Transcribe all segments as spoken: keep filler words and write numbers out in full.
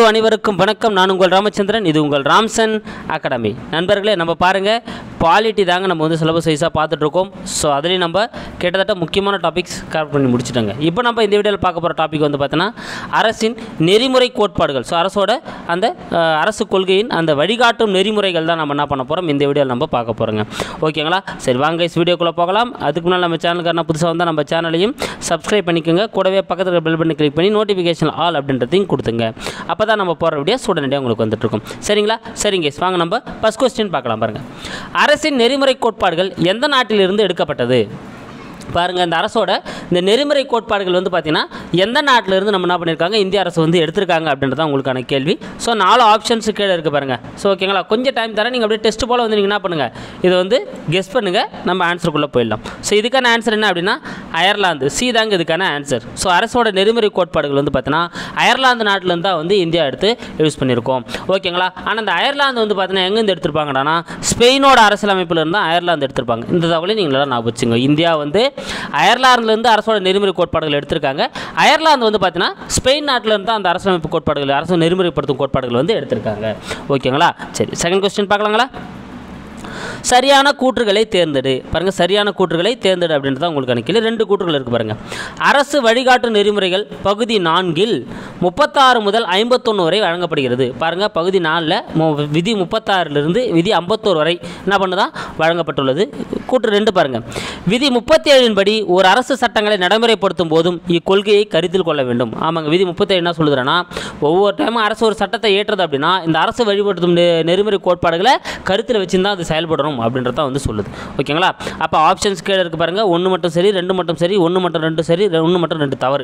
அனைவருக்கும் வணக்கம். நான் உங்கள் ராமச்சந்திரன். இது உங்கள் ராம்சன் அகாடமி. நண்பர்களே, நம்ம பாருங்கள், பாலிட்டி தாங்க நம்ம வந்து சிலபஸ் வைஸாக பார்த்துட்ருக்கோம். ஸோ அதுலேயும் நம்ம கிட்டத்தட்ட முக்கியமான டாபிக்ஸ் கவர் பண்ணி முடிச்சுட்டாங்க. இப்போ நம்ம இந்த வீடியோவில் பார்க்க போகிற டாபிக் வந்து பார்த்தோன்னா அரசின் நெறிமுறை கோட்பாடுகள். ஸோ அரசோட அந்த அரசு கொள்கையின் அந்த வழிகாட்டும் நெறிமுறைகள் தான் நம்ம என்ன பண்ண போகிறோம் இந்த வீடியோவில் நம்ம பார்க்க போகிறோங்க. ஓகேங்களா? சரி, வாங்க இஸ் வீடியோக்குள்ளே போகலாம். அதுக்கு முன்னால் நம்ம சேனலுக்கான புதுசாக வந்தால் நம்ம சேனலையும் சப்ஸ்கிரைப் பண்ணிக்கோங்க. கூடவே பக்கத்தில் பெல் பட்டனை கிளிக் பண்ணி நோட்டிஃபிகேஷன் ஆல் அப்படின்றதையும் கொடுத்துங்க. அப்போ தான் நம்ம போகிற வீடியோஸ் உடனடியாக உங்களுக்கு வந்துட்டுருக்கும். சரிங்களா? சரிங்க, வாங்க நம்ம ஃபஸ்ட் கொஸ்டின் பார்க்கலாம். பாருங்கள், அரசின் நெறிமுறை கோட்பாடுகள் எந்த நாட்டிலிருந்து எடுக்கப்பட்டது? பாருங்கள், இந்த அரசோட இந்த நெறிமுறை கோட்பாடுகள் வந்து பார்த்திங்கன்னா எந்த நாட்டிலிருந்து நம்ம என்ன பண்ணியிருக்காங்க இந்திய அரசு வந்து எடுத்திருக்காங்க அப்படின்றது தான் உங்களுக்கான கேள்வி. ஸோ நாலு ஆப்ஷன்ஸு கீழே இருக்குது பாருங்கள். ஸோ ஓகேங்களா, கொஞ்சம் டைம் தரேன், நீங்கள் அப்படியே டெஸ்ட் போல் வந்து நீங்கள் என்ன பண்ணுங்கள், இதை வந்து கெஸ் பண்ணுங்கள், நம்ம ஆன்சருக்குள்ளே போயிடலாம். ஸோ இதுக்கான ஆன்சர் என்ன அப்படின்னா அயர்லாந்து. சி தாங்க இதுக்கான ஆன்சர். ஸோ அரசோட நெறிமுறை கோட்பாடுகள் வந்து பார்த்தீங்கன்னா அயர்லாந்து நாட்டிலேருந்து தான் வந்து இந்தியா எடுத்து யூஸ் பண்ணியிருக்கோம். ஓகேங்களா? ஆனால் இந்த அயர்லாந்து வந்து பார்த்தீங்கன்னா எங்கேருந்து எடுத்திருப்பாங்கடானா ஸ்பெயினோட அரசியலமைப்பில் இருந்தால் அயர்லாந்து எடுத்திருப்பாங்க. இந்த தகவலையும் நீங்கள் எல்லாம் ஞாபகம் வச்சுங்க. இந்தியா வந்து அயர்லாந்துலேருந்து அரசோட நெறிமுறை கோட்பாடுகள் எடுத்திருக்காங்க. அயர்லாந்து வந்து பார்த்தீங்கன்னா ஸ்பெயின் நாட்டிலேருந்து தான் அந்த அரசியலமைப்பு கோட்பாடுகள் அரசு நெறிமுறைப்படுத்தும் கோட்பாடுகள் வந்து எடுத்திருக்காங்க. ஓகேங்களா? சரி, செகண்ட் கொஸ்டின் பார்க்கலாங்களா? சரியான கூற்றுகளை தேர்ந்தெடு. பாருங்கள், சரியான கூற்றுகளை தேர்ந்தெடு அப்படின்றத உங்களுக்கு அனுக்கல ரெண்டு கூற்றுகள் இருக்குது பாருங்கள். அரசு வழிகாட்டு நெறிமுறைகள் பகுதி நான்கில் முப்பத்தாறு முதல் ஐம்பத்தொன்று வரை வழங்கப்படுகிறது. பாருங்கள், பகுதி நாலில் விதி முப்பத்தாறிலிருந்து விதி ஐம்பத்தோரு வரை என்ன பண்ணுதான் வழங்கப்பட்டுள்ளது. கூற்று ரெண்டு பாருங்கள், விதி முப்பத்தி ஏழின் படி ஒரு அரசு சட்டங்களை நடைமுறைப்படுத்தும் போதும் இக்கொள்கையை கருத்தில் கொள்ள வேண்டும். ஆமாங்க, விதி முப்பத்தி ஏழு என்ன சொல்லுதுன்னா ஒவ்வொரு டைமும் அரசு ஒரு சட்டத்தை ஏற்றது அப்படின்னா இந்த அரசு வழிபடுத்தும் நெறிமுறை கோட்பாடுகளை கருத்தில் வச்சுருந்தா அது செயல்படணும் அப்படின்றத வந்து சொல்லுது. ஓகேங்களா? அப்போ ஆப்ஷன்ஸ் கீழே இருக்கு பாருங்க, ஒன்று மட்டும் சரி, ரெண்டு மட்டும் சரி, ஒன்று மட்டும் ரெண்டு சரி, ஒன்று மட்டும் ரெண்டு தவறு.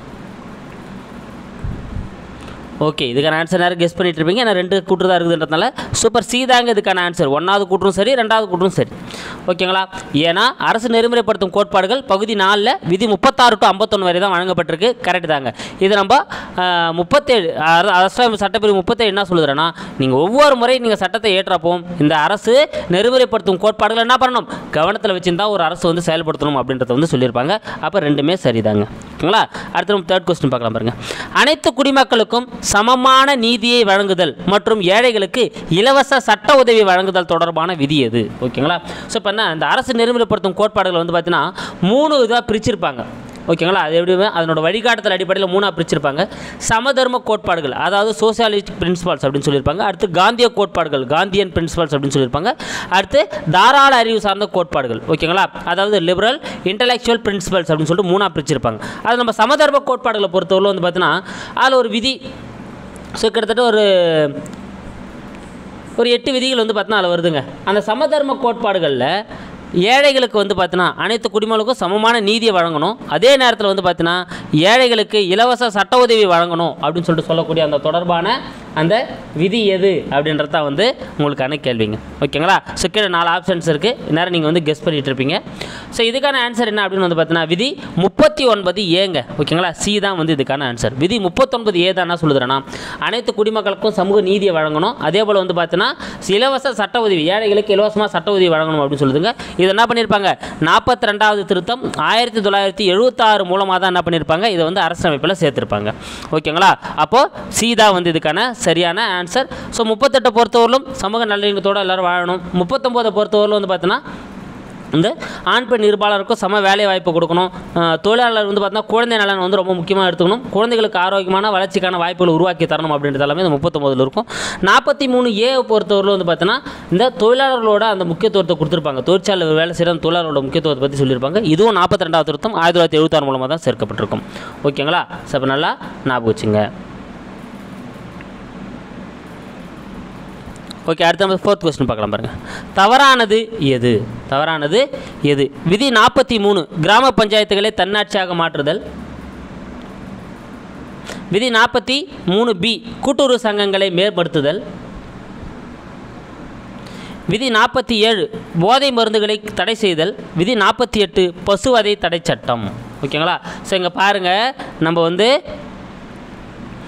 ஓகே, இதுக்கான ஆன்சர் நேரம் கெஸ் பண்ணிட்டு இருப்பீங்க. ஏன்னா ரெண்டு கூற்று தான் இருக்குதுன்றதுனால சூப்பர். சி தாங்க இதுக்கான ஆன்சர். ஒன்றாவது கூற்றும் சரி, ரெண்டாவது கூற்றும் சரி. ஓகேங்களா? ஏன்னா அரசு நெறிமுறைப்படுத்தும் கோட்பாடுகள் பகுதி நாலில் விதி முப்பத்தாறு டு ஐம்பத்தொன்று வரை தான் வழங்கப்பட்டிருக்கு. கரெக்ட் தாங்க. இது நம்ம முப்பத்தேழு அரசு சட்டப்பிரிவு முப்பத்தேழு என்ன சொல்லுதுன்னா நீங்கள் ஒவ்வொரு முறை நீங்கள் சட்டத்தை ஏற்றப்போம் இந்த அரசு நெறிமுறைப்படுத்தும் கோட்பாடுகள் என்ன பண்ணணும் கவனத்தில் வச்சுருந்தா ஒரு அரசு வந்து செயல்படுத்தணும் அப்படின்றத வந்து சொல்லியிருப்பாங்க. அப்போ ரெண்டுமே சரிதாங்க. ஓகேங்களா? அடுத்து நம்ம தேர்ட் கொஸ்டின் பார்க்கலாம் பாருங்கள். அனைத்து குடிமக்களுக்கும் சமமான நீதியை வழங்குதல் மற்றும் ஏழைகளுக்கு இலவச சட்ட உதவி வழங்குதல் தொடர்பான விதி எது? ஓகேங்களா? ஸோ இப்போ என்ன இந்த அரசு நெறிமுறைப்படுத்தும் கோட்பாடுகள் வந்து பார்த்தீங்கன்னா மூணு இதாக பிரிச்சிருப்பாங்க. ஓகேங்களா? அது எப்படி அதனோட வழிகாட்டுதல் அடிப்படையில் மூணாக பிரிச்சிருப்பாங்க. சமதர்ம கோட்பாடுகள், அதாவது சோசியாலிஸ்டிக் பிரின்சிபல்ஸ் அப்படின்னு சொல்லியிருப்பாங்க. அடுத்து காந்திய கோட்பாடுகள், காந்தியன் பிரின்சிபல்ஸ் அப்படின்னு சொல்லியிருப்பாங்க. அடுத்து தாராள அறிவு சார்ந்த கோட்பாடுகள். ஓகேங்களா? அதாவது லிபரல் இன்டலெக்சுவல் பிரின்சிபல்ஸ் அப்படின்னு சொல்லிட்டு மூணாக பிரிச்சிருப்பாங்க. அது நம்ம சமதர்ம கோட்பாடுகளை பொறுத்தவரை வந்து பார்த்தீங்கன்னா அதில் ஒரு விதி, ஸோ கிட்டத்தட்ட ஒரு ஒரு எட்டு விதிகள் வந்து பார்த்தீங்கன்னா அதில் வருதுங்க. அந்த சமதர்ம கோட்பாடுகளில் ஏழைகளுக்கு வந்து பார்த்தீங்கன்னா அனைத்து குடிமக்களுக்கும் சமமான நீதியை வழங்கணும், அதே நேரத்தில் வந்து பார்த்தீங்கன்னா ஏழைகளுக்கு இலவச சட்ட உதவி வழங்கணும் அப்படின்னு சொல்லிட்டு சொல்லக்கூடிய அந்த தொடர்பான அந்த விதி எது அப்படின்றத வந்து உங்களுக்கான கேள்விங்க. ஓகேங்களா? ஸோ கீழே நாலு ஆப்ஷன்ஸ் இருக்குது. நேரம் நீங்கள் வந்து கெஸ் பண்ணிகிட்டு இருப்பீங்க. ஸோ இதுக்கான ஆன்சர் என்ன அப்படின்னு வந்து பார்த்தீங்கன்னா விதி முப்பத்தி ஒன்பது ஏங்க. ஓகேங்களா? சி தான் வந்து இதுக்கான ஆன்சர். விதி முப்பத்தொன்பது ஏ தான் என்ன சொல்லுதுன்னா அனைத்து குடிமக்களுக்கும் சமூக நீதியை வழங்கணும், அதே போல் வந்து பார்த்தீங்கன்னா இலவச சட்ட உதவி, ஏழைகளுக்கு இலவசமாக சட்ட உதவி வழங்கணும் அப்படின்னு சொல்லுதுங்க. இது என்ன பண்ணியிருப்பாங்க நாற்பத்தி ரெண்டாவது திருத்தம் ஆயிரத்தி தொள்ளாயிரத்தி எழுபத்தாறு மூலமாக தான் என்ன பண்ணியிருப்பாங்க இதை வந்து அரசியலமைப்பில் சேர்த்துருப்பாங்க. ஓகேங்களா? அப்போது சி தான் வந்து இதுக்கான சரியான ஆன்சர். ஸோ முப்பத்தெட்டை பொறுத்தவரையிலும் சமூக நல்லிணக்கத்தோடு எல்லோரும் வாழணும். முப்பத்தொம்போதை பொறுத்தவரையிலும் வந்து பார்த்தீங்கன்னா இந்த ஆண் பெண் இருபாலருக்கும் சம வேலை வாய்ப்பு கொடுக்கணும். தொழிலாளர் வந்து பார்த்தீங்கன்னா குழந்தை நலன் வந்து ரொம்ப முக்கியமாக எடுத்துக்கணும். குழந்தைகளுக்கு ஆரோக்கியமான வளர்ச்சிக்கான வாய்ப்புகளை உருவாக்கி தரணும் அப்படின்றது எல்லாமே இந்த முப்பத்தொம்போதில் இருக்கும். நாற்பத்தி மூணு ஏ பொறுத்தவரையில் வந்து பார்த்தீங்கன்னா இந்த தொழிலாளர்களோட அந்த முக்கியத்துவத்தை கொடுத்துருப்பாங்க. தொழிற்சாலை வேலை செய்கிற தொழிலாளரோட முக்கியத்துவத்தை பற்றி சொல்லியிருப்பாங்க. இதுவும் நாற்பத்தி ரெண்டாவது திருத்தம் ஆயிரத்தி தொள்ளாயிரத்தி எழுபத்தாறு மூலமாக தான் சேர்க்கப்பட்டிருக்கும். ஓகேங்களா? சப்போ நல்லா ஞாபகம் வச்சுங்க. ஓகே, அடுத்த நம்ம ஃபோர்த் கொஸ்டின் பார்க்கலாம் பாருங்கள். தவறானது எது? தவறானது எது? விதி நாற்பத்தி மூணு கிராம பஞ்சாயத்துகளை தன்னாட்சியாக மாற்றுதல். விதி நாற்பத்தி மூணு பி கூட்டுறவு சங்கங்களை மேம்படுத்துதல். விதி நாற்பத்தி ஏழு போதை மருந்துகளை தடை செய்தல். விதி நாற்பத்தி எட்டு பசுவதை தடை சட்டம். ஓகேங்களா? ஸோ இங்கே பாருங்கள், நம்ம வந்து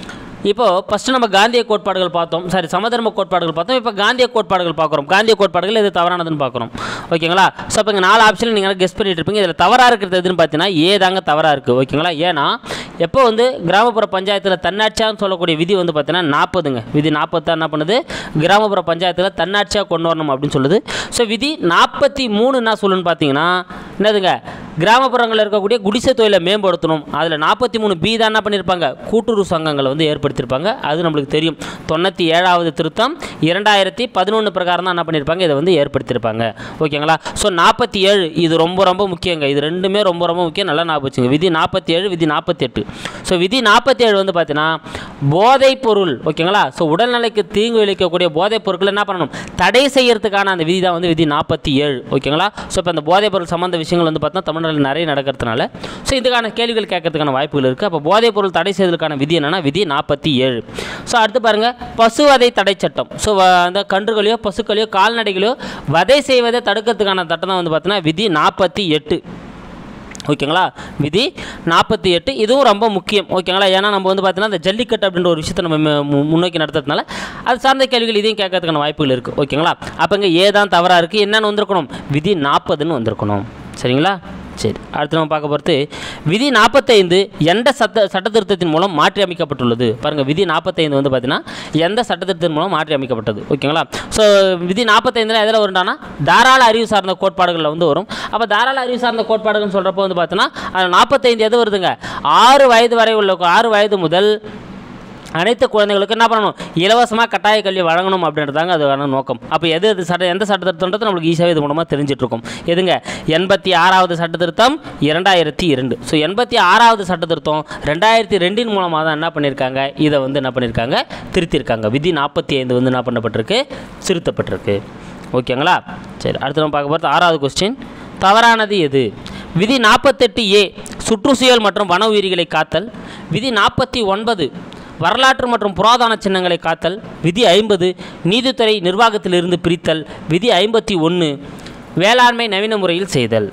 இப்போது ஃபஸ்ட்டு நம்ம காந்திய கோட்பாடுகள் பார்த்தோம், சாரி சமதர்ம கோட்பாடுகள் பார்த்தோம். இப்போ காந்திய கோட்பாடுகள் பார்க்குறோம். காந்திய கோட்பாடுகள் எது தவறானதுன்னு பார்க்குறோம். ஓகேங்களா? ஸோ இப்போ இங்கே நாலு ஆப்ஷன் நீங்கள் கெஸ் பண்ணிட்டு இருப்பீங்க. இதில் தவறாக இருக்கிறது எதுன்னு பார்த்தீங்கன்னா ஏ தாங்க தவறாக இருக்குது. ஓகேங்களா? ஏன்னா எப்போ வந்து கிராமப்புற பஞ்சாயத்தில் தன்னாட்சியான்னு சொல்லக்கூடிய விதி வந்து பார்த்தீங்கன்னா நாற்பதுங்க விதி நாற்பது என்ன பண்ணுது, கிராமப்புற பஞ்சாயத்தில் தன்னாட்சியாக கொண்டு வரணும் அப்படின்னு சொல்லுது. ஸோ விதி நாற்பத்தி மூணு என்ன சொல்லுன்னு பார்த்தீங்கன்னா என்னதுங்க, கிராமப்புறங்களில் இருக்கக்கூடிய குடிசை தொழிலை மேம்படுத்தணும். அதில் நாற்பத்தி மூணு பி தான் என்ன பண்ணியிருப்பாங்க, கூட்டுறவு சங்கங்களை வந்து ஏற்படுத்தியிருப்பாங்க. அது நம்மளுக்கு தெரியும். தொண்ணூற்றி ஏழாவது திருத்தம் இரண்டாயிரத்தி பதினொன்று பிரகாரம் தான் என்ன பண்ணியிருப்பாங்க, இதை வந்து ஏற்படுத்தியிருப்பாங்க. ஓகேங்களா? ஸோ நாற்பத்தி ஏழு இது ரொம்ப ரொம்ப முக்கியங்க. இது ரெண்டுமே ரொம்ப ரொம்ப முக்கியம். நல்லா ஞாபகம் வச்சுங்க. விதி நாற்பத்தி ஏழு விதி நாற்பத்தி எட்டு. ஸோ விதி நாற்பத்தி ஏழு வந்து பார்த்தீங்கன்னா போதைப் பொருள், ஓகேங்களா? ஸோ உடல்நிலைக்கு தீங்கு விளைவிக்கக்கூடிய போதைப் பொருட்கள் என்ன பண்ணணும், தடை செய்யறதுக்கான அந்த விதி தான் வந்து விதி நாற்பத்தி ஏழு. ஓகேங்களா? ஸோ இப்போ அந்த போதைப் பொருள் சம்மந்த விஷயங்கள் வந்து பார்த்தீங்கன்னா தமிழ்நாட்டில் நிறைய நடக்கிறதுனால ஸோ இதுக்கான கேள்விகள் கேட்கறதுக்கான வாய்ப்புகள் இருக்குது. அப்போ போதைப் பொருள் தடை செய்வதற்கான விதி என்னென்னா விதி நாற்பத்தி ஏழு. ஸோ அடுத்து பாருங்கள், பசுவதை தடை சட்டம். ஸோ அந்த கன்றுகளையோ பசுக்களையோ கால்நடைகளையோ வதை செய்வதை தடுக்கிறதுக்கான சட்டம் தான் வந்து பார்த்தீங்கன்னா விதி நாற்பத்தி எட்டு. ஓகேங்களா? விதி நாற்பத்தி எட்டு இதுவும் ரொம்ப முக்கியம். ஓகேங்களா? ஏன்னா நம்ம வந்து பார்த்தீங்கன்னா இந்த ஜல்லிக்கட்டு அப்படின்ற ஒரு விஷயத்தை நம்ம முன்னோக்கி நடத்துறதுனால அது சார்ந்த கேள்விகள் இதையும் கேட்கறதுக்கான வாய்ப்புகள் இருக்குது. ஓகேங்களா? அப்போ இங்கே ஏதான் தவறாக இருக்குது, என்னென்னு வந்திருக்கணும், விதி நாற்பதுன்னு வந்திருக்கணும். சரிங்களா? சரி, அடுத்து நம்ம பார்க்க போகிறது விதி நாற்பத்தைந்து எந்த சட்ட சட்டத்திருத்தத்தின் மூலம் மாற்றி அமைக்கப்பட்டுள்ளது. பாருங்கள், விதி நாற்பத்தைந்து வந்து பார்த்தீங்கன்னா எந்த சட்டத்திருத்தத்தின் மூலம் மாற்றி அமைக்கப்பட்டது. ஓகேங்களா? ஸோ விதி நாற்பத்தைந்தில் எதில் வரும்னா தாராள அறிவு சார்ந்த கோட்பாடுகளில் வந்து வரும். அப்போ தாராள அறிவு சார்ந்த கோட்பாடுகள்னு சொல்கிறப்போ வந்து பார்த்தீங்கன்னா அது நாற்பத்தைந்து எது வருதுங்க, ஆறு வயது வரை உள்ள ஆறு வயது முதல் அனைத்து குழந்தைகளுக்கு என்ன பண்ணணும், இலவசமாக கட்டாய கல்வி வழங்கணும் அப்படின்றதாங்க அதுக்கான நோக்கம். அப்போ எது எது சட்ட எந்த சட்டத்திருத்தம்ன்றது நம்மளுக்கு ஈஸியாக இது மூலமாக தெரிஞ்சிட்ருக்கும். எதுங்க, எண்பத்தி ஆறாவது சட்டத்திருத்தம் இரண்டாயிரத்தி இரண்டு. ஸோ எண்பத்தி ஆறாவது சட்டத்திருத்தம் ரெண்டாயிரத்தி ரெண்டின் மூலமாக தான் என்ன பண்ணியிருக்காங்க, இதை வந்து என்ன பண்ணியிருக்காங்க, திருத்தியிருக்காங்க. விதி நாற்பத்தி ஐந்து வந்து என்ன பண்ணப்பட்டிருக்கு, திருத்தப்பட்டிருக்கு. ஓகேங்களா? சரி, அடுத்து நம்ம பார்க்க போகிறது ஆறாவது கொஸ்டின், தவறானது எது. விதி நாற்பத்தெட்டு ஏ சுற்றுச்சூழல் மற்றும் வன உயிரிகளை காத்தல். விதி நாற்பத்தி ஒன்பது வரலாற்று மற்றும் புராதன சின்னங்களை காத்தல். விதி ஐம்பது நீதித்துறை நிர்வாகத்திலிருந்து பிரித்தல். விதி ஐம்பத்தி ஒன்று வேளாண்மை நவீன முறையில் செய்தல்.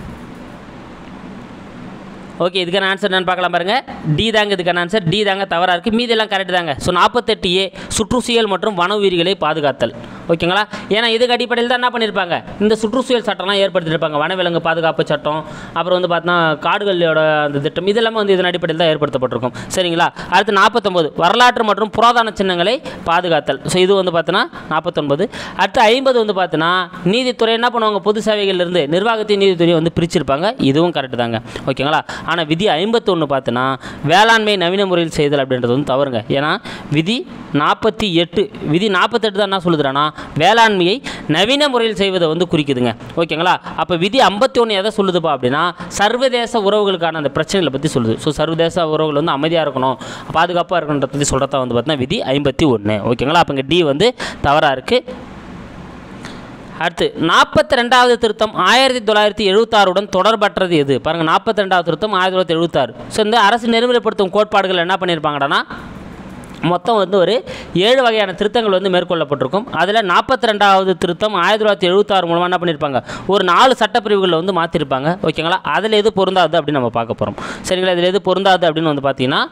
ஓகே, இதுக்கான ஆன்சர் என்னன்னு பார்க்கலாம். பாருங்கள், டி தாங்க இதுக்கான ஆன்சர். டி தாங்க தவறாக இருக்குது, மீதெல்லாம் கரெக்ட் தாங்க. ஸோ நாற்பத்தெட்டு ஏ சுற்றுச்சூழல் மற்றும் வன உயிரிகளை பாதுகாத்தல். ஓகேங்களா? ஏன்னா இதுக்கு அடிப்படையில் தான் என்ன பண்ணியிருப்பாங்க, இந்த சுற்றுச்சூழல் சட்டம்லாம் ஏற்படுத்தியிருப்பாங்க. வனவிலங்கு பாதுகாப்பு சட்டம், அப்புறம் வந்து பார்த்தீங்கன்னா காடுகளோட அந்த திட்டம், இதெல்லாமே வந்து இதன் அடிப்படையில் தான் ஏற்படுத்தப்பட்டிருக்கும். சரிங்களா? அடுத்து நாற்பத்தொம்பது வரலாற்று மற்றும் புராதன சின்னங்களை பாதுகாத்தல். ஸோ இது வந்து பார்த்தீங்கன்னா நாற்பத்தொன்பது. அடுத்து ஐம்பது வந்து பார்த்தீங்கன்னா நீதித்துறை என்ன பண்ணுவாங்க, பொது சேவைகள்லேருந்து நிர்வாகத்தின் நீதித்துறையை வந்து பிரிச்சிருப்பாங்க. இதுவும் கரெக்டு தாங்க. ஓகேங்களா? ஆனால் விதி ஐம்பத்தொன்று பார்த்தீங்கன்னா வேளாண்மை நவீன முறையில் செய்தல் அப்படின்றது வந்து தவறுங்க. ஏன்னா விதி நாற்பத்தி எட்டு விதி நாற்பத்தெட்டு தான் என்ன சொல்லுதுன்னா வேளாண்மையை நவீன முறையில் செய்வதை வந்து குறிக்குதுங்க. ஓகேங்களா? அப்போ விதி ஐம்பத்தி ஒன்று எதை சொல்லுதுப்பா அப்படின்னா சர்வதேச உறவுகளுக்கான அந்த பிரச்சனைகளை பற்றி சொல்லுது. ஸோ சர்வதேச உறவுகள் வந்து அமைதியாக இருக்கணும், பாதுகாப்பாக இருக்கணுன்றத பற்றி சொல்கிறதா வந்து பார்த்தீங்கன்னா விதி ஐம்பத்தி ஒன்று. ஓகேங்களா? அப்போ இங்கே டி வந்து தவறாக இருக்குது. அடுத்து நாற்பத்தி ரெண்டாவது திருத்தம் ஆயிரத்தி தொள்ளாயிரத்தி எழுபத்தாறுடன் தொடர்பற்றது எது. பாருங்கள், நாற்பத்தி ரெண்டாவது திருத்தம் ஆயிரத்தி தொள்ளாயிரத்தி எழுபத்தாறு. ஸோ இந்த அரசு நெறிமுறைப்படுத்தும் கோட்பாடுகள் என்ன பண்ணியிருப்பாங்கன்னா மொத்தம் வந்து ஒரு ஏழு வகையான திருத்தங்கள் வந்து மேற்கொள்ளப்பட்டிருக்கும். அதில் நாற்பத்தி ரெண்டாவது திருத்தம் ஆயிரத்தி தொள்ளாயிரத்தி எழுபத்தாறு மூலமாக என்ன பண்ணியிருப்பாங்க, ஒரு நாலு சட்டப்பிரிவுகளில் வந்து மாற்றிருப்பாங்க. ஓகேங்களா? அதில் எது பொருந்தாது அப்படின்னு நம்ம பார்க்க போகிறோம். சரிங்களா? இதில் எது பொருந்தாது அப்படின்னு வந்து பார்த்தீங்கன்னா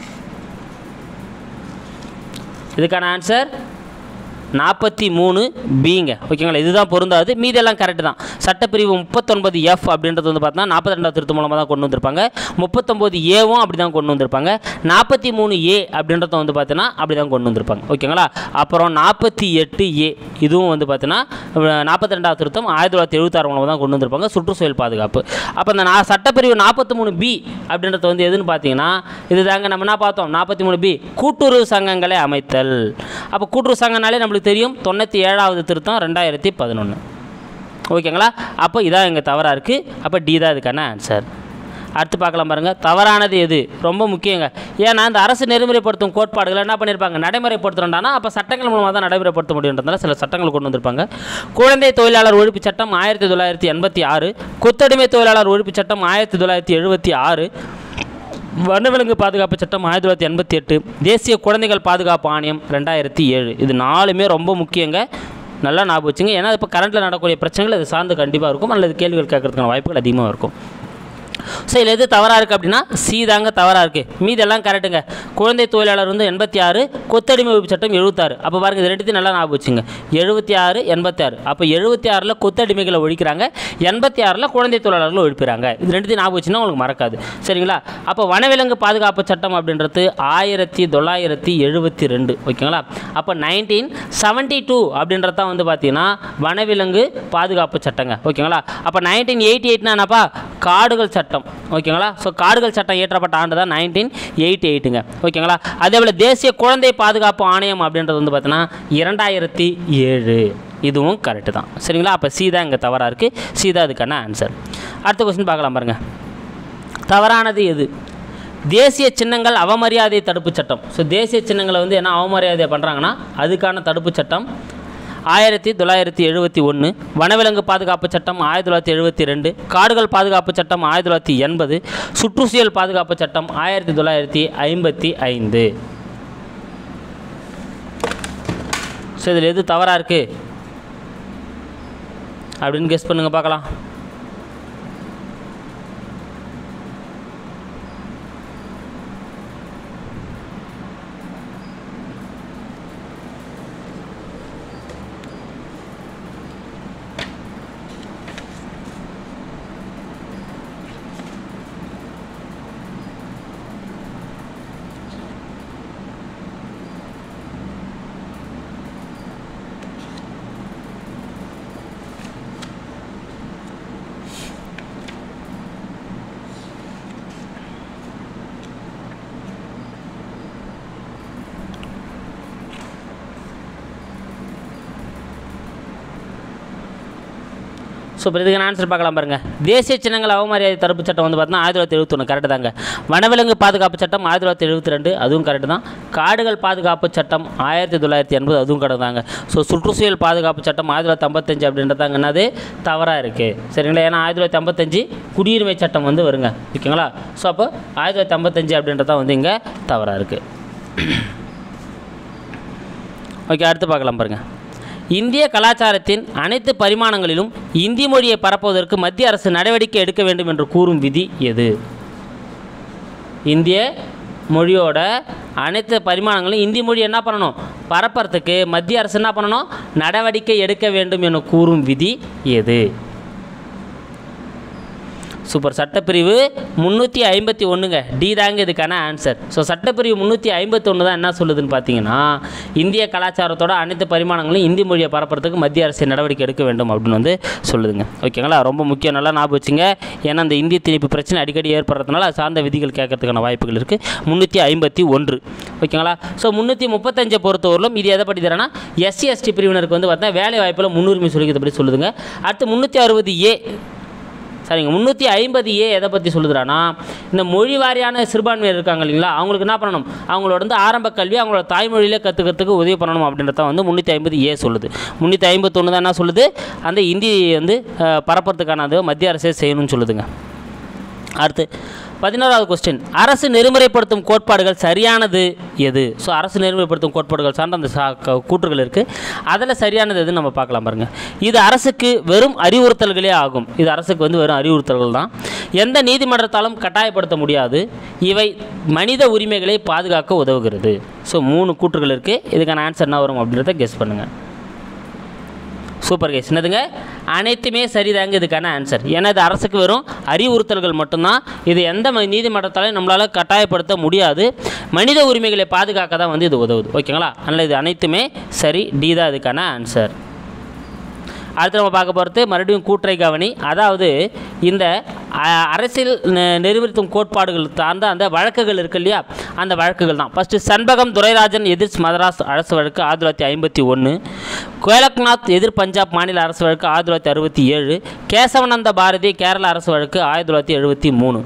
இதுக்கான ஆன்சர் நாற்பத்தி மூணு பிங்க. ஓகேங்களா? இதுதான் பொருந்தாது, மீதெல்லாம் கரெக்டு தான். சட்டப்பிரிவு முப்பத்தொன்பது எஃப் அப்படின்றது வந்து பார்த்தீங்கன்னா நாற்பத்தி ரெண்டாவது திருத்தம் மூலமாக தான் கொண்டு வந்திருப்பாங்க. முப்பத்தொம்போது ஏவும் அப்படி தான் கொண்டு வந்திருப்பாங்க. நாற்பத்தி மூணு ஏ அப்படின்றத வந்து பார்த்தீங்கன்னா அப்படி தான் கொண்டு வந்திருப்பாங்க. ஓகேங்களா? அப்புறம் நாற்பத்தி எட்டு ஏ இதுவும் வந்து பார்த்தீங்கன்னா நாற்பத்தி ரெண்டாவது திருத்தம் ஆயிரத்தி தொள்ளாயிரத்தி எழுபத்தாறு மூலமாக தான் கொண்டு வந்திருப்பாங்க, சுற்றுச்சூழல் பாதுகாப்பு. அப்போ இந்த நான் சட்டப்பிரிவு நாற்பத்தி மூணு பி அப்படின்றது வந்து எதுன்னு பார்த்தீங்கன்னா இது தாங்க நம்ம என்ன பார்த்தோம், நாற்பத்தி மூணு பி கூட்டுறவு சங்கங்களை அமைத்தல். அப்போ கூட்டுறவு சங்கனாலே நம்மளுக்கு தெரியும் தொண்ணூற்றி ஏழாவது திருத்தம் ரெண்டாயிரத்தி பதினொன்று. ஓகேங்களா? அப்போ இதான் இங்கே தவறாக இருக்குது. அப்போ டி தான் இதுக்கான ஆன்சர். அடுத்து பார்க்கலாம் பாருங்கள், தவறானது எது. ரொம்ப முக்கியங்க. ஏன்னா இந்த அரசு நெறிமுறைப்படுத்தும் கோட்பாடுகளை என்ன பண்ணியிருப்பாங்க, நடைமுறைப்படுத்துகிறோம்னா அப்போ சட்டங்கள் மூலமாக தான் நடைமுறைப்படுத்த முடியுன்றதுனால சில சட்டங்கள் கொண்டு வந்திருப்பாங்க. குழந்தை தொழிலாளர் ஒழிப்பு சட்டம் ஆயிரத்தி தொள்ளாயிரத்தி எண்பத்தி ஆறு, கொத்தடிமை தொழிலாளர் ஒழிப்பு சட்டம் ஆயிரத்தி தொள்ளாயிரத்தி எழுபத்தி ஆறு, வனவிலங்கு பாதுகாப்பு சட்டம் ஆயிரத்தி தொள்ளாயிரத்தி எண்பத்தி எட்டு, தேசிய குழந்தைகள் பாதுகாப்பு ஆணையம் ரெண்டாயிரத்தி ஏழு. இது நாலுமே ரொம்ப முக்கியங்க, நல்லா ஞாபகம் வச்சுங்க. ஏன்னா இப்போ கரண்ட்டில் நடக்கக்கூடிய பிரச்சனைகள் அது சார்ந்து கண்டிப்பாக இருக்கும், அல்லது கேள்விகள் கேட்கறதுக்கான வாய்ப்புகள் அதிகமாக இருக்கும். ஸோ இதில் எது தவறாக இருக்குது அப்படின்னா சி தாங்க தவறாக இருக்குது. மீதெல்லாம் கரெக்டுங்க. குழந்தை தொழிலாளர் வந்து எண்பத்தி ஆறு, கொத்தடிமை ஒழிப்பு சட்டம் எழுபத்தாறு. அப்போ பாருங்கள், இது ரெண்டுத்தையும் நல்லா ஞாபகம் வச்சுங்க. எழுபத்தி ஆறு எண்பத்தி ஆறு. அப்போ எழுபத்தி ஆறில் கொத்தடிமைகளை ஒழிக்கிறாங்க, எண்பத்தி ஆறில் குழந்தை தொழிலாளர்களை ஒழிக்கிறாங்க. இது ரெண்டுத்தையும் ஞாபகம் வச்சுன்னா உங்களுக்கு மறக்காது. சரிங்களா? அப்போ வனவிலங்கு பாதுகாப்பு சட்டம் அப்படின்றது ஆயிரத்தி தொள்ளாயிரத்தி எழுபத்தி ரெண்டு. ஓகேங்களா? அப்போ நைன்டீன் செவன்ட்டி டூ அப்படின்றது தான் வந்து பார்த்தீங்கன்னா வனவிலங்கு பாதுகாப்பு சட்டங்க. ஓகேங்களா? அப்போ நைன்டீன் எயிட்டி எயிட்னா என்னப்பா? காடுகள் சட்டம். ஓகேங்களா? ஸோ காடுகள் சட்டம் இயற்றப்பட்ட ஆண்டு தான் நைன்டீன் எயிட்டி எயிட்டுங்க. ஓகேங்களா? அதே போல் தேசிய குழந்தை பாதுகாப்பு ஆணையம் அப்படின்றது வந்து பார்த்தீங்கன்னா இரண்டாயிரத்தி ஏழு. இதுவும் கரெக்டு தான். சரிங்களா? அப்போ சி தான் இங்கே தவறாக இருக்குது. சி தான் அதுக்கான ஆன்சர். அடுத்த கொஸ்டின் பார்க்கலாம் பாருங்கள். தவறானது எது? தேசிய சின்னங்கள் அவமரியாதை தடுப்பு சட்டம். ஸோ தேசிய சின்னங்களை வந்து என்ன அவமரியாதை பண்ணுறாங்கன்னா அதுக்கான தடுப்பு சட்டம் ஆயிரத்தி தொள்ளாயிரத்தி எழுபத்தி ஒன்று, வனவிலங்கு பாதுகாப்பு சட்டம் ஆயிரத்தி தொள்ளாயிரத்தி எழுபத்தி ரெண்டு, காடுகள் பாதுகாப்பு சட்டம் ஆயிரத்தி தொள்ளாயிரத்தி எண்பது, சுற்றுச்சூழல் பாதுகாப்பு சட்டம் ஆயிரத்தி தொள்ளாயிரத்தி ஐம்பத்தி ஐந்து. ஸோ இதில் எது தவறாக இருக்குது அப்படின்னு கெஸ் பண்ணுங்கள் பார்க்கலாம். ஸோ இப்போ இதுக்கான ஆன்சர் பார்க்கலாம் பாருங்கள். தேசிய சின்னங்கள் அவமரியாதை தடுப்பு சட்டம் வந்து பார்த்தீங்கன்னா ஆயிரத்தி தொள்ளாயிரத்தி எழுபத்தி ஒன்று கரெக்டு தாங்க. வனவிலங்கு பாதுகாப்பு சட்டம் ஆயிரத்தி தொள்ளாயிரத்தி எழுபத்தி ரெண்டு அதுவும் கரெக்டு தான். காடுகள் பாதுகாப்பு சட்டம் ஆயிரத்தி தொள்ளாயிரத்தி எண்பது அதுவும் கரெக்டு தாங்க. ஸோ சுற்றுச்சூழல் பாதுகாப்பு சட்டம் ஆயிரத்தி தொள்ளாயிரத்தி ஐம்பத்தஞ்சு அப்படின்றதாங்க என்னது தவறாக இருக்குது. சரிங்களா? ஏன்னா ஆயிரத்தி தொள்ளாயிரத்தி ஐம்பத்தஞ்சு குடியுரிமை சட்டம் வந்து வருங்க. ஓகேங்களா? ஸோ அப்போ ஆயிரத்தி தொள்ளாயிரத்தி ஐம்பத்தஞ்சு அப்படின்றதான் வந்து இங்கே தவறாக இருக்குது. ஓகே, அடுத்து பார்க்கலாம் பாருங்கள். இந்திய கலாச்சாரத்தின் அனைத்து பரிமாணங்களிலும் இந்தி மொழியை பரப்புவதற்கு மத்திய அரசு நடவடிக்கை எடுக்க வேண்டும் என்று கூறும் விதி எது? இந்திய மொழியோட அனைத்து பரிமாணங்களும் இந்தி மொழி என்ன பண்ணணும்? பரப்புறதுக்கு மத்திய அரசு என்ன பண்ணணும்? நடவடிக்கை எடுக்க வேண்டும் என கூறும் விதி எது? சூப்பர். சட்டப்பிரிவு முந்நூற்றி ஐம்பத்தி ஒன்றுங்க. டி தாங்க இதுக்கான ஆன்சர். ஸோ சட்டப்பிரிவு முந்நூற்றி ஐம்பத்தி ஒன்று தான் என்ன சொல்லுதுன்னு பார்த்தீங்கன்னா இந்திய கலாச்சாரத்தோட அனைத்து பரிமாணங்களும் இந்தி மொழியை பரப்புறதுக்கு மத்திய அரசு நடவடிக்கை எடுக்க வேண்டும் அப்படின்னு வந்து சொல்லுதுங்க. ஓகேங்களா? ரொம்ப முக்கியம், நல்லா ஞாபகம் வச்சுங்க. ஏன்னா அந்த இந்திய திணிப்பு பிரச்சனை அடிக்கடி ஏற்படுறதுனால சார்ந்த விதிகள் கேட்கறதுக்கான வாய்ப்புகள் இருக்குது. முந்நூற்றி ஐம்பத்தி ஒன்று. ஓகேங்களா? ஸோ முந்நூற்றி முப்பத்தஞ்சை பொறுத்தவரையிலும் இது எதை பற்றி தரேன்னா எஸ்சி எஸ்டி பிரிவினருக்கு வந்து பார்த்தா வேலை வாய்ப்பில் முன்னுரிமை சொல்லிக்கிறத பற்றி சொல்லுதுங்க. அடுத்து முந்நூற்றி அறுபது ஏ சரிங்க முந்நூற்றி ஐம்பது ஏ எதை பற்றி சொல்லுதுறானா இந்த மொழி வாரியான சிறுபான்மையர் இருக்காங்க இல்லைங்களா, அவங்களுக்கு என்ன பண்ணணும்? அவங்களோட வந்து ஆரம்ப கல்வி அவங்களோட தாய்மொழியிலே கற்றுக்கிறதுக்கு உதவி பண்ணணும் அப்படின்றத வந்து முந்நூற்றி ஐம்பது ஏ சொல்லுது. முந்நூற்றி ஐம்பத்தொன்று தான் என்ன சொல்லுது? அந்த இந்தி வந்து பரப்புறதுக்கான அது மத்திய அரசே செய்யணும்னு சொல்லுதுங்க. அடுத்து பதினோராவது கொஸ்டின். அரசு நெறிமுறைப்படுத்தும் கோட்பாடுகள் சரியானது எது? ஸோ அரசு நெறிமுறைப்படுத்தும் கோட்பாடுகள் சார்ந்த அந்த சா கூற்றுகள் இருக்குது. அதில் சரியானது எதுன்னு நம்ம பார்க்கலாம் பாருங்கள். இது அரசுக்கு வெறும் அறிவுறுத்தல்களே ஆகும். இது அரசுக்கு வந்து வெறும் அறிவுறுத்தல்கள் தான். எந்த நீதிமன்றத்தாலும் கட்டாயப்படுத்த முடியாது. இவை மனித உரிமைகளை பாதுகாக்க உதவுகிறது. ஸோ மூணு கூற்றுகள் இருக்குது. இதுக்கான ஆன்சர் என்ன வரும் அப்படின்றத கெஸ் பண்ணுங்கள். Super case. என்னதுங்க? அனைத்துமே சரிதாங்க இதுக்கான ஆன்சர். ஏன்னா இது அரசுக்கு வெறும் அறிவுறுத்தல்கள் மட்டும்தான். இது எந்த நீதிமன்றத்தாலையும் நம்மளால் கட்டாயப்படுத்த முடியாது. மனித உரிமைகளை பாதுகாக்க தான் வந்து இது உதவுது. ஓகேங்களா? அதனால் இது அனைத்துமே சரி. டி தான் இதுக்கான ஆன்சர். அடுத்து நம்ம பார்க்க போகிறது மறுபடியும் கூற்றை கவனி. அதாவது இந்த அரசியல் நெறிமுறைத்தும் கோட்பாடுகள் சார்ந்த அந்த வழக்குகள் இருக்கு இல்லையா, அந்த வழக்குகள் தான். ஃபஸ்ட்டு சண்பகம் துரைராஜன் எதிர் மதராஸ் அரசு வழக்கு ஆயிரத்தி தொள்ளாயிரத்தி ஐம்பத்தி ஒன்று, கோலக்நாத் எதிர் பஞ்சாப் மாநில அரசு வழக்கு ஆயிரத்தி தொள்ளாயிரத்தி அறுபத்தி ஏழு, கேசவனந்த பாரதி கேரள அரசு வழக்கு ஆயிரத்தி தொள்ளாயிரத்தி எழுபத்தி மூணு.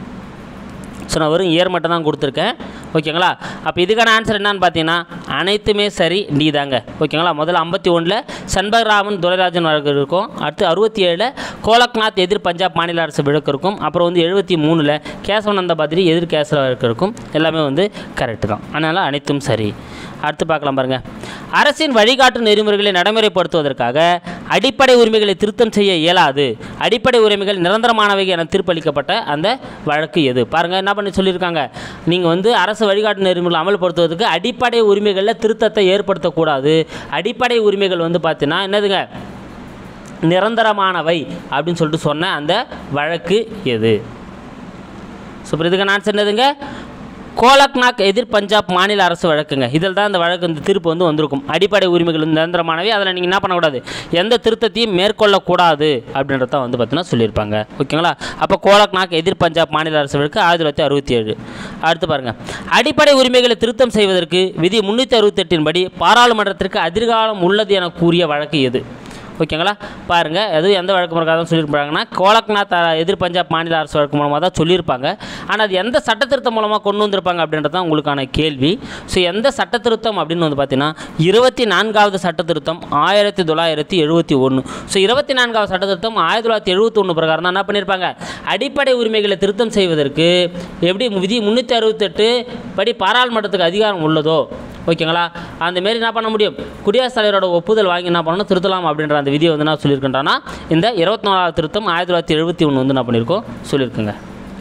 ஸோ நான் வெறும் இயர் மட்டும் தான் கொடுத்துருக்கேன். ஓகேங்களா? அப்போ இதுக்கான ஆன்சர் என்னன்னு பார்த்தீங்கன்னா அனைத்துமே சரி. டி தாங்க. ஓகேங்களா? முதல்ல ஐம்பத்தி ஒன்றில் சண்பகராமன் துரைராஜன் வழக்கு இருக்கும். அடுத்து அறுபத்தி ஏழில் கோலக்நாத் எதிர் பஞ்சாப் மாநில அரசு வழக்கு இருக்கும். அப்புறம் வந்து எழுபத்தி மூணில் கேசவனந்த பாதிரி எதிர் கேசவ வழக்கு இருக்கும். எல்லாமே வந்து கரெக்டு தான். அதனால் அனைத்தும் சரி. அடுத்து பார்க்கலாம் பாருங்கள். அரசின் வழிகாட்டு நெறிமுறைகளை நடைமுறைப்படுத்துவதற்காக அடிப்படை உரிமைகளை திருத்தம் செய்ய இயலாது, அடிப்படை உரிமைகள் நிரந்தரமானவை என தீர்ப்பளிக்கப்பட்ட அந்த வழக்கு எது? பாருங்கள் என்ன பண்ணி சொல்லியிருக்காங்க, நீங்கள் வந்து அரசு வழிகாட்டு நெறிமுறைகளை அமல்படுத்துவதற்கு அடிப்படை உரிமைகளில் திருத்தத்தை ஏற்படுத்தக்கூடாது, அடிப்படை உரிமைகள் வந்து பார்த்தீங்கன்னா என்னதுங்க நிரந்தரமானவை அப்படின்னு சொல்லிட்டு சொன்ன அந்த வழக்கு எது? சூப்பர். இதுக்கான ஆன்சர் என்னதுங்க, கோலக்நாக் எதிர் பஞ்சாப் மாநில அரசு வழக்குங்க. இதில் தான் இந்த வழக்கு இந்த தீர்ப்பு வந்து வந்திருக்கும். அடிப்படை உரிமைகள் நிரந்தரமானவை, அதில் நீங்கள் என்ன பண்ணக்கூடாது, எந்த திருத்தத்தையும் மேற்கொள்ளக்கூடாது அப்படின்றத வந்து பார்த்தீங்கன்னா சொல்லியிருப்பாங்க. ஓகேங்களா? அப்போ கோலக்நாக் எதிர் பஞ்சாப் மாநில அரசு வழக்கு ஆயிரத்தி தொள்ளாயிரத்தி அறுபத்தி ஏழு. அடுத்து பாருங்கள், அடிப்படை உரிமைகளை திருத்தம் செய்வதற்கு விதி முந்நூற்றி அறுபத்தெட்டின் படி பாராளுமன்றத்திற்கு அதிகாரம் உள்ளது என கூறிய வழக்கு எது? ஓகேங்களா? பாருங்கள், அது எந்த வழக்கு முறையாக தான் சொல்லியிருப்பாங்கன்னா கோலக்நாத் எதிர் பஞ்சாப் மாநில அரசு வழக்கு மூலமாக தான் சொல்லியிருப்பாங்க. ஆனால் அது எந்த சட்டத்திருத்தம் மூலமாக கொண்டு வந்திருப்பாங்க அப்படின்றது தான் உங்களுக்கான கேள்வி. ஸோ எந்த சட்டத்திருத்தம் அப்படின்னு வந்து பார்த்தீங்கன்னா இருபத்தி நான்காவது சட்டத்திருத்தம் ஆயிரத்தி தொள்ளாயிரத்தி எழுபத்தி ஒன்று. ஸோ இருபத்தி நான்காவது சட்டத்திருத்தம் ஆயிரத்தி தொள்ளாயிரத்தி எழுபத்தி ஒன்று பிரகாரம் தான் என்ன பண்ணியிருப்பாங்க, அடிப்படை உரிமைகளை திருத்தம் செய்வதற்கு எப்படி விதி முந்நூற்றி அறுபத்தெட்டு படி பாராளுமன்றத்துக்கு அதிகாரம் உள்ளதோ, ஓகேங்களா, அந்தமாரி என்ன பண்ண முடியும், குடியரசுத் தலைவரோட ஒப்புதல் வாங்கி என்ன பண்ணணும், திருத்தலாம் அப்படின்ற அந்த விதியை வந்து நான் சொல்லியிருக்கேன்றானா இந்த இருபத்தி நாலாவது திருத்தம் ஆயிரத்தி தொள்ளாயிரத்தி எழுபத்தி ஒன்று வந்து என்ன பண்ணியிருக்கோம் சொல்லியிருக்குங்க.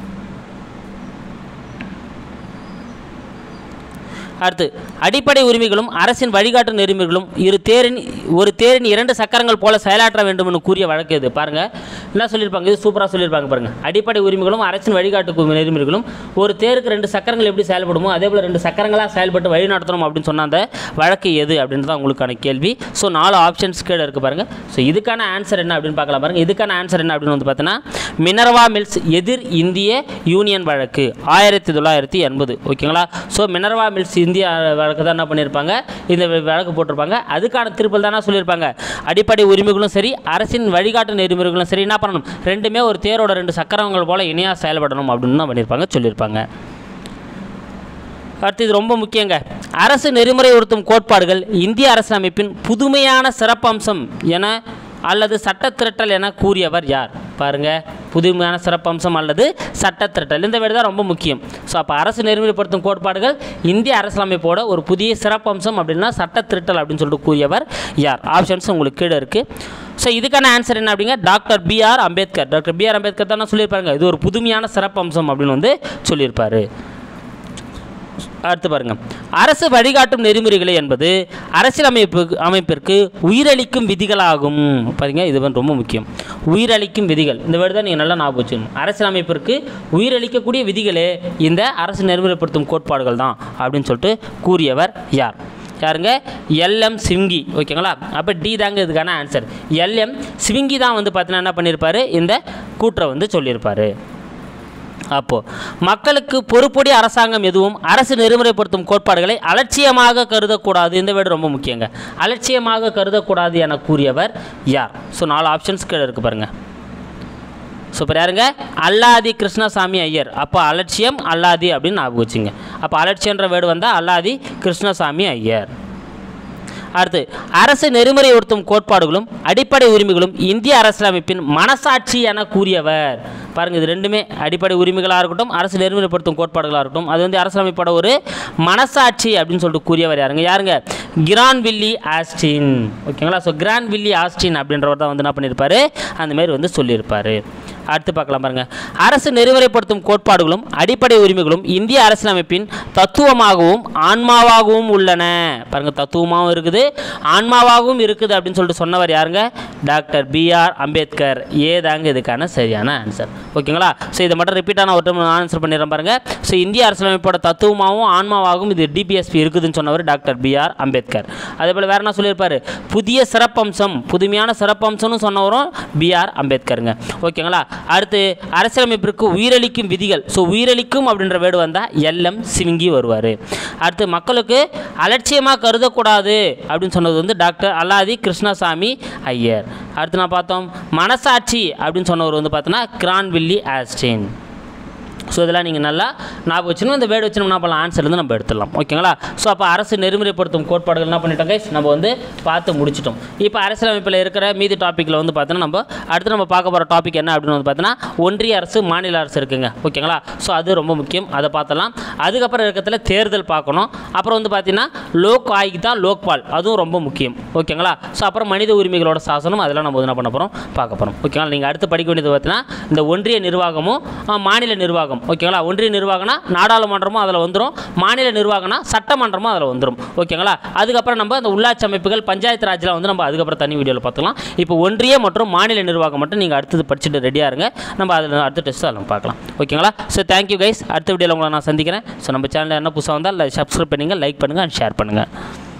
அடுத்து, அடிப்படை உரிமைகளும் அரசின் வழிகாட்டு நெறிமுறைகளும் இரு தேரின் ஒரு தேரின் இரண்டு சக்கரங்கள் போல செயலாற்ற வேண்டும் என்று கூறிய வழக்கு இது. பாருங்கள் என்ன சொல்லியிருப்பாங்க, இது சூப்பராக சொல்லியிருப்பாங்க பாருங்கள். அடிப்படை உரிமைகளும் அரசின் வழிகாட்டு நெறிமுறைகளும் ஒரு தேருக்கு ரெண்டு சக்கரங்கள் எப்படி செயல்படுமோ அதே போல் ரெண்டு சக்கரங்களாக செயல்பட்டு வழி நடத்தணும் அப்படின்னு சொன்ன அந்த வழக்கு எது அப்படின்றது தான் உங்களுக்கான கேள்வி. ஸோ நாலு ஆப்ஷன்ஸ் கீழே இருக்குது பாருங்கள். ஸோ இதுக்கான ஆன்சர் என்ன அப்படின்னு பார்க்கலாம் பாருங்கள். இதுக்கான ஆன்சர் என்ன அப்படின்னு வந்து பார்த்தீங்கன்னா மினர்வா மில்ஸ் எதிர் இந்திய யூனியன் வழக்கு ஆயிரத்தி தொள்ளாயிரத்தி எண்பது. ஓகேங்களா? ஸோ மினர்வா மில்ஸ் இந்திய வழக்கு தான் என்ன பண்ணியிருப்பாங்க, இந்த வழக்கு போட்டிருப்பாங்க. அதுக்கான தீர்ப்பில் தானே சொல்லியிருப்பாங்க அடிப்படை உரிமைகளும் சரி அரசின் வழிகாட்டு நெறிமுறைகளும் சரி என்ன பண்ணணும், ரெண்டுமே ஒரு தேரோட ரெண்டு சக்கரங்கள் போல இணையாக செயல்படணும் அப்படின்னு தான் பண்ணியிருப்பாங்க சொல்லியிருப்பாங்க. அடுத்து இது ரொம்ப முக்கியங்க, அரசு நெறிமுறை உறுத்தும் கோட்பாடுகள் இந்திய அரசியலமைப்பின் புதுமையான சிறப்பம்சம் என அல்லது சட்ட திரட்டல் என கூறியவர் யார்? பாருங்கள், புதுமையான சிறப்பம்சம் அல்லது சட்ட திரட்டல், இந்த வேறு தான் ரொம்ப முக்கியம். ஸோ அப்போ அரசு நெறிமுறைப்படுத்தும் கோட்பாடுகள் இந்திய அரசியலமைப்போட ஒரு புதிய சிறப்பம்சம் அப்படின்னா சட்ட திரட்டல் அப்படின்னு சொல்லிட்டு கூறியவர் யார்? ஆப்ஷன்ஸ் உங்களுக்கு கீழே இருக்குது. ஸோ இதுக்கான ஆன்சர் என்ன அப்படிங்க, doctor B R Ambedkar. Doctor B R Ambedkar தான் சொல்லியிருப்பாங்க இது ஒரு புதுமையான சிறப்பம்சம் அப்படின்னு வந்து சொல்லியிருப்பார். அடுத்து பாருங்கள், அரசு வழிகாட்டும் நெறிமுறைகளை என்பது அரசியலமைப்பு அமைப்பிற்கு உயிரளிக்கும் விதிகளாகும். பாருங்க, இது வந்து ரொம்ப முக்கியம். உயிரளிக்கும் விதிகள், இந்த வேர்டு தான் நீங்கள் நல்லா ஞாபகம் வச்சுக்கணும். அரசியலமைப்பிற்கு உயிரளிக்கக்கூடிய விதிகளே இந்த அரசு நெறிமுறைப்படுத்தும் கோட்பாடுகள் தான் அப்படின்னு சொல்லிட்டு கூறியவர் யார்? யாருங்க? எல்எம் சிவிங்கி. ஓகேங்களா? அப்போ டி தாங்க இதுக்கான ஆன்சர். எல்எம் சிவிங்கி தான் வந்து பார்த்தீங்கன்னா என்ன பண்ணியிருப்பார், இந்த கூற்றை வந்து சொல்லியிருப்பார். அப்போது மக்களுக்கு பொறுப்புடைய அரசாங்கம் எதுவும் அரசு நெறிமுறைப்படுத்தும் கோட்பாடுகளை அலட்சியமாக கருதக்கூடாது, இந்த வேர்டு ரொம்ப முக்கியங்க. அலட்சியமாக கருதக்கூடாது என கூறியவர் யார்? ஸோ நாலு ஆப்ஷன்ஸ் கீழே இருக்குது பாருங்கள். சூப்பர். யாருங்க? அல்லாதி கிருஷ்ணசாமி ஐயர். அப்போ அலட்சியம் அல்லாதி அப்படின்னு ஞாபகம் வச்சுங்க. அப்போ அலட்சியன்ற வேர்டு வந்தால் அல்லாதி கிருஷ்ணசாமி ஐயர். அடுத்து, அரசு நெறிமுறை உறுத்தும் கோட்பாடுகளும் அடிப்படை உரிமைகளும் இந்திய அரசியலமைப்பின் மனசாட்சி என கூறியவர். பாருங்கள், இது ரெண்டுமே அடிப்படை உரிமைகளாக இருக்கட்டும் அரசு நெறிமுறைப்படுத்தும் கோட்பாடுகளாக இருக்கட்டும் அது வந்து அரசியலமைப்போட ஒரு மனசாட்சி அப்படின்னு சொல்லிட்டு கூறியவர் யாருங்க? யாருங்க? Granville Austin. ஓகேங்களா? ஸோ கிரான்வில்லி ஆஸ்டின் அப்படின்றவர் தான் வந்து என்ன பண்ணியிருப்பார், அந்தமாரி வந்து சொல்லியிருப்பார். அடுத்து பார்க்கலாம் பாருங்கள், அரசு நெறிமுறைப்படுத்தும் கோட்பாடுகளும் அடிப்படை உரிமைகளும் இந்திய அரசியலமைப்பின் தத்துவமாகவும் ஆன்மாவாகவும் உள்ளன. பாருங்கள், தத்துவமாகவும் இருக்குது ஆன்மாவாகவும் இருக்குது அப்படின்னு சொல்லிட்டு சொன்னவர் யாருங்க? Doctor B R Ambedkar. ஏ தாங்க இதுக்கான சரியான ஆன்சர். ஓகேங்களா? ஸோ இதை மட்டும் ரிப்பீட்டான ஒரு டைம் ஆன்சர் பண்ணிடுறேன் பாருங்கள். ஸோ இந்திய அரசியலமைப்போட தத்துவமாகவும் ஆன்மாவாகவும் இது டிபிஎஸ்பி இருக்குதுன்னு சொன்னவர் டாக்டர் பி ஆர் அம்பேத்கர். அதே போல் வேறு என்ன சொல்லியிருப்பார், புதிய சிறப்பம்சம் புதுமையான சிறப்பம்சம்னு சொன்னவரும் பி ஆர் அம்பேத்கருங்க. ஓகேங்களா? அடுத்து, அரசியலமைப்பிற்கு உயிரளிக்கும் விதிகள். ஸோ உயிரளிக்கும் அப்படின்ற வேர்டு வந்தால் எல்எம் சிவிங்கி வருவார். அடுத்து, மக்களுக்கு அலட்சியமாக கருதக்கூடாது அப்படின்னு சொன்னது வந்து டாக்டர் அல்லாதி கிருஷ்ணசாமி ஐயர். அடுத்து நான் பார்த்தோம் மனசாட்சி அப்படின்னு சொன்னவர் வந்து பார்த்தோன்னா கிரான்வில்லி ஆஸ்டின். ஸோ இதெல்லாம் நீங்கள் நல்லா ஞாபகம் வச்சுக்கணும். இந்த வேர்டு வச்சு நம்ம என்ன பண்ணலாம், ஆன்சர் வந்து நம்ம எடுத்துடலாம். ஓகேங்களா? ஸோ அப்போ அரசு நெறிமுறைப்படுத்தும் கோட்பாடுகள் என்ன பண்ணிட்டோம் கைஸ், நம்ம வந்து பார்த்து முடிச்சிட்டோம். இப்போ அரசியலமைப்பில் இருக்கிற மீதி டாப்பிக்கில் வந்து பார்த்தீங்கன்னா நம்ம அடுத்து நம்ம பார்க்க போகிற டாபிக் என்ன அப்படின்னு வந்து பார்த்தீங்கன்னா ஒன்றிய அரசு மாநில அரசு இருக்குங்க. ஓகேங்களா? ஸோ அது ரொம்ப முக்கியம், அதை பார்த்தலாம். அதுக்கப்புறம் இருக்கிறதுல தேர்தல் பார்க்கணும். அப்புறம் வந்து பார்த்தீங்கன்னா லோக் ஆயுக்தா லோக்பால் அதுவும் ரொம்ப முக்கியம். ஓகேங்களா? ஸோ அப்புறம் மனித உரிமைகளோட சாசனம் அதெல்லாம் நம்ம என்ன பண்ண போகிறோம், பார்க்க போகிறோம். ஓகேங்களா? நீங்கள் அடுத்து படிக்க வேண்டியது பார்த்தீங்கன்னா இந்த ஒன்றிய நிர்வாகமும் மாநில நிர்வாகம். ஓகேங்களா? ஒன்றிய நிர்வாகம்னா நாடாளுமன்றமும் அதில் வந்துடும், மாநில நிர்வாகம்னா சட்டமன்றமும் அதில் வந்துடும். ஓகேங்களா? அதுக்கப்புறம் நம்ம அந்த உள்ளாட்சி அமைப்புகள் பஞ்சாயத்து ராஜ்ல வந்து நம்ம அதுக்கப்புறம் தனி வீடியோவில் பார்த்துக்கலாம். இப்போ ஒன்றிய மற்றும் மாநில நிர்வாகம் மட்டும் நீங்கள் அடுத்தது படிச்சுட்டு ரெடியாக இருங்க. நம்ம அதில் அடுத்த டெஸ்ட் அதில் பார்க்கலாம். ஓகேங்களா? So thank you guys. அடுத்த வீடியோவில் உங்களை நான் சந்திக்கிறேன். ஸோ நம்ம சேனலில் என்ன புதுசாக வந்தால் சப்ஸ்கிரைப் பண்ணுங்கள், லைக் பண்ணுங்கள் அண்ட் ஷேர் பண்ணுங்கள்.